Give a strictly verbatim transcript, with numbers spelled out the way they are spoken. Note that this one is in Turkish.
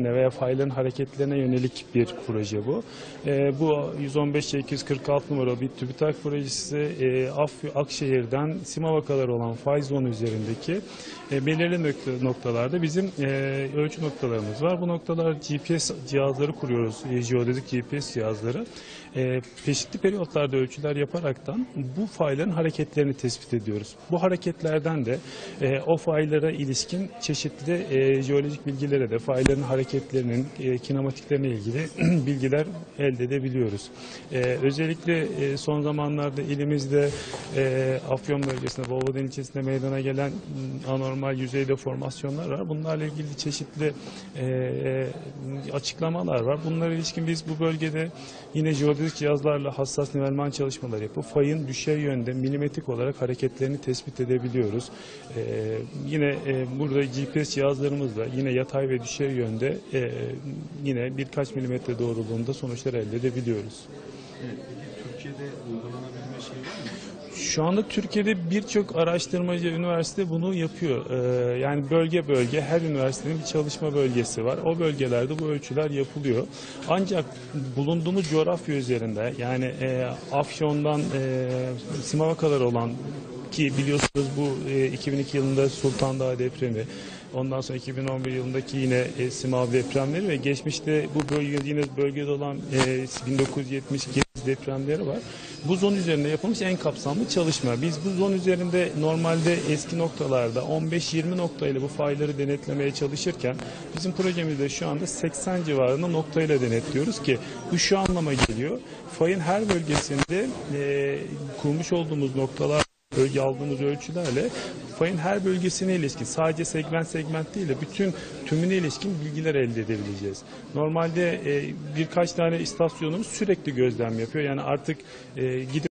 veya fayların hareketlerine yönelik bir proje bu. E, bu yüz on beş iki yüz kırk altı numaralı bir TÜBİTAK projesi e, Akşehir'den Simav'a kadar olan fay zonu üzerindeki e, belirli nokta, noktalarda bizim e, ölçü noktalarımız var. Bu noktalar G P S cihazları kuruyoruz, e, jeodezik G P S cihazları. E, çeşitli periyotlarda ölçüler yaparaktan bu fayların hareketlerini tespit ediyoruz. Bu hareketlerden de e, o faylara ilişkin çeşitli e, jeolojik bilgilere de fayların hareketlerinin e, kinematiklerine ilgili bilgiler elde edebiliyoruz. E, özellikle e, son zamanlarda ilimizde e, Afyon bölgesinde, Bolu'dan ilçesinde meydana gelen anormal yüzey deformasyonlar var. Bunlarla ilgili çeşitli e, açıklamalar var. Bunlara ilişkin biz bu bölgede yine jeodezik cihazlarla hassas nivelman çalışmaları yapıp fayın düşey yönde milimetrik olarak hareketlerini tespit edebiliyoruz. E, yine e, burada G P S cihazlarımızla yine yatay ve düşey yönde e, yine birkaç milimetre doğruluğunda sonuçlar elde edebiliyoruz. Evet, peki Türkiye'de uygulanabilme şey var mı? Şu anda Türkiye'de birçok araştırmacı üniversite bunu yapıyor. Ee, yani bölge bölge her üniversitenin bir çalışma bölgesi var. O bölgelerde bu ölçüler yapılıyor. Ancak bulunduğumuz coğrafya üzerinde yani e, Afyon'dan e, Simav'a kadar olan ki biliyorsunuz bu e, iki bin iki yılında Sultandağ depremi, ondan sonra iki bin on bir yılındaki yine e, Simav depremleri ve geçmişte bu bölgede yine bölgede olan e, bin dokuz yüz yetmiş iki depremleri var. Bu zon üzerinde yapılmış en kapsamlı çalışma. Biz bu zon üzerinde normalde eski noktalarda on beş yirmi noktayla bu fayları denetlemeye çalışırken bizim projemizde şu anda seksen civarında noktayla denetliyoruz ki bu şu anlama geliyor. Fayın her bölgesinde e, kurmuş olduğumuz noktalar bölge aldığımız ölçülerle fayın her bölgesine ilişkin sadece segment segment değil de bütün tümüne ilişkin bilgiler elde edebileceğiz. Normalde e, birkaç tane istasyonumuz sürekli gözlem yapıyor. Yani artık e, gidip